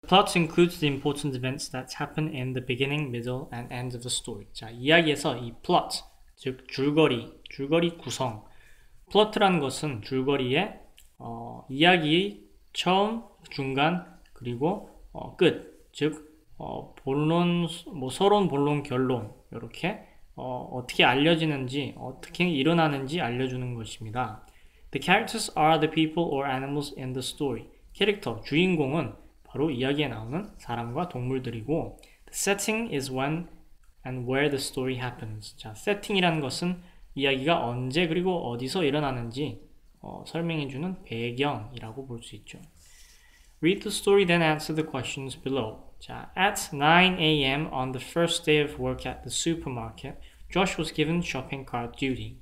Plot includes the important events that happen in the beginning, middle, and end of the story. 자, 이야기에서 이 plot, 즉 줄거리 구성. 플러트라는 것은 줄거리의 이야기의 처음, 중간, 그리고 끝, 즉 본론, 서론, 본론, 결론 이렇게 어떻게 알려지는지, 어떻게 일어나는지 알려주는 것입니다. The characters are the people or animals in the story. 캐릭터, 주인공은 바로 이야기에 나오는 사람과 동물들이고 The setting is when and where the story happens. 자, 세팅이라는 것은 이야기가 언제 그리고 어디서 일어나는지 설명해주는 배경이라고 볼 수 있죠. Read the story then answer the questions below. 자, at 9 a.m. on the first day of work at the supermarket, Josh was given shopping cart duty.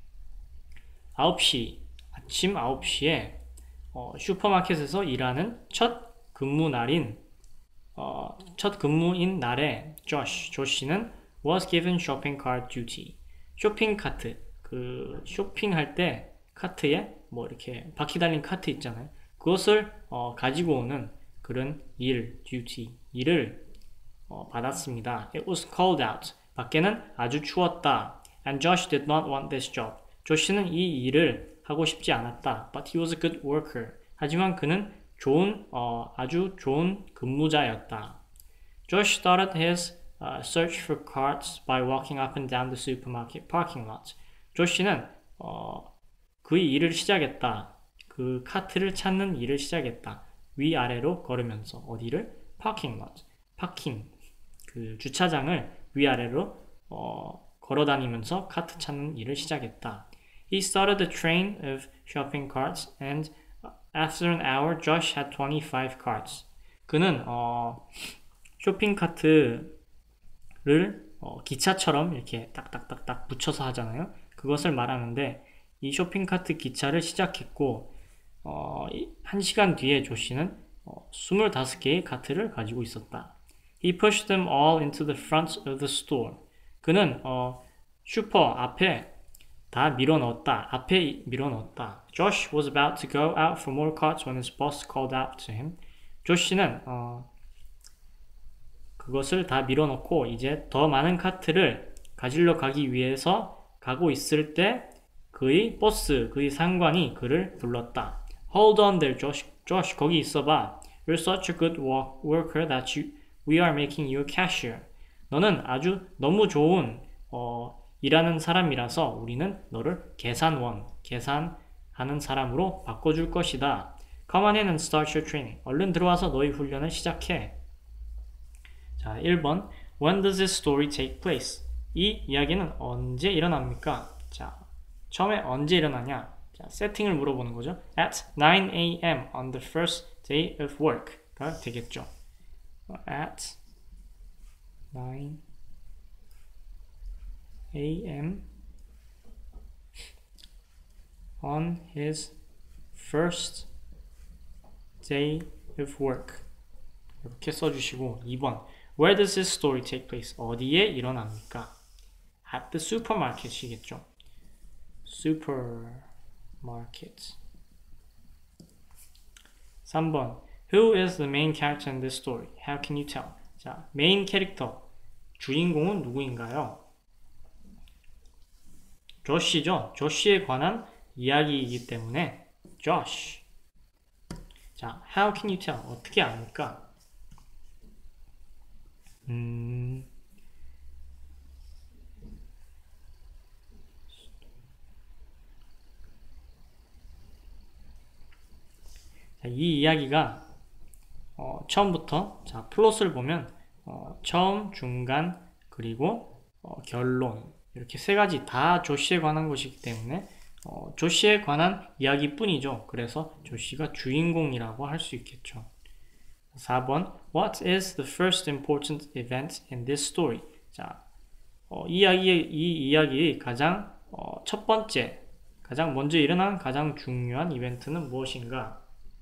9시, 아침 9시에 슈퍼마켓에서 일하는 첫 근무인 날에 조시는 was given shopping cart duty. 쇼핑 카트, 그 쇼핑할 때 카트에 뭐 이렇게 바퀴 달린 카트 있잖아요. 그것을 가지고 오는 그런 일을 받았습니다. It was cold out. 밖에는 아주 추웠다. And Josh did not want this job. 조시는 이 일을 하고 싶지 않았다. But he was a good worker. 하지만 그는 아주 좋은 근무자였다. Josh started his search for carts by walking up and down the supermarket parking lot. 조시는 그 일을 시작했다. 그 카트를 찾는 일을 시작했다. 위아래로 걸으면서 어디를? parking lot. 파킹. 그 주차장을 위아래로 걸어다니면서 카트 찾는 일을 시작했다. He started a train of shopping carts and after an hour, Josh had 25 carts. 그는 쇼핑 카트를 기차처럼 이렇게 딱딱딱딱 붙여서 하잖아요. 그것을 말하는데 이 쇼핑 카트 기차를 시작했고 1시간 뒤에 조시는 25개의 카트를 가지고 있었다. He pushed them all into the front of the store. 그는 슈퍼 앞에 다 밀어넣었다. 앞에 밀어넣었다. Josh was about to go out for more carts when his boss called out to him. 조시는 그것을 다 밀어넣고 이제 더 많은 카트를 가지러 가기 위해서 가고 있을 때 그의 보스, 그의 상관이 그를 불렀다. Hold on there, Josh. Josh, 거기 있어봐. You're such a good worker that we are making you a cashier. 너는 아주 너무 좋은 일하는 사람이라서 우리는 너를 계산하는 사람으로 바꿔줄 것이다. Come on in and start your training. 얼른 들어와서 너희 훈련을 시작해. 자, 1번. When does this story take place? 이 이야기는 언제 일어납니까? 자, 처음에 언제 일어나냐? 자, 세팅을 물어보는 거죠. At 9 a.m. on the first day of work가 되겠죠. At 9 a.m. on his first day of work. 이렇게 써주시고 2번. Where does this story take place? 어디에 일어납니까? At the supermarket이겠죠. Supermarket. 3번. Who is the main character in this story? How can you tell? 자, 메인 캐릭터. 주인공은 누구인가요? 조시죠. 조시에 관한 이야기이기 때문에 Josh. 자, how can you tell? 어떻게 압니까? 자, 이 이야기가 처음부터 자, 플롯을 보면 처음, 중간, 그리고 결론 이렇게 세 가지 다 조시에 관한 것이기 때문에 조시에 관한 이야기뿐이죠. 그래서 조시가 주인공이라고 할 수 있겠죠. 4번. What is the first important event in this story? 자, 이 이야기의 가장 첫 번째, 가장 먼저 일어난 가장 중요한 이벤트는 무엇인가?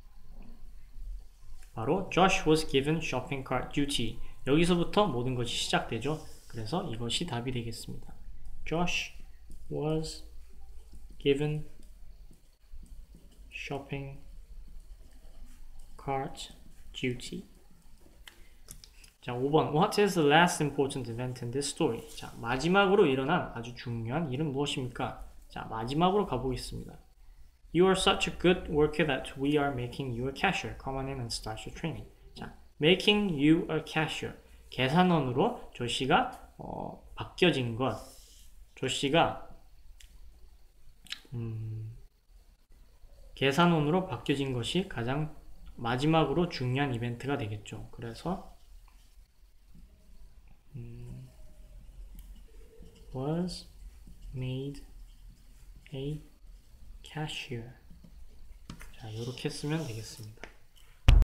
바로 Josh was given shopping cart duty. 여기서부터 모든 것이 시작되죠. 그래서 이것이 답이 되겠습니다. Josh was given shopping cart duty. 자, 5번. What is the last important event in this story? 자, 마지막으로 일어난 아주 중요한 일은 무엇입니까? 자, 마지막으로 가보겠습니다. You are such a good worker that we are making you a cashier. Come on in and start your training. 자, making you a cashier. 계산원으로 조씨가 바뀌어진 것. 조씨가 계산원으로 바뀌어진 것이 가장 마지막으로 중요한 이벤트가 되겠죠. 그래서 was made a cashier. 자, 이렇게 쓰면 되겠습니다.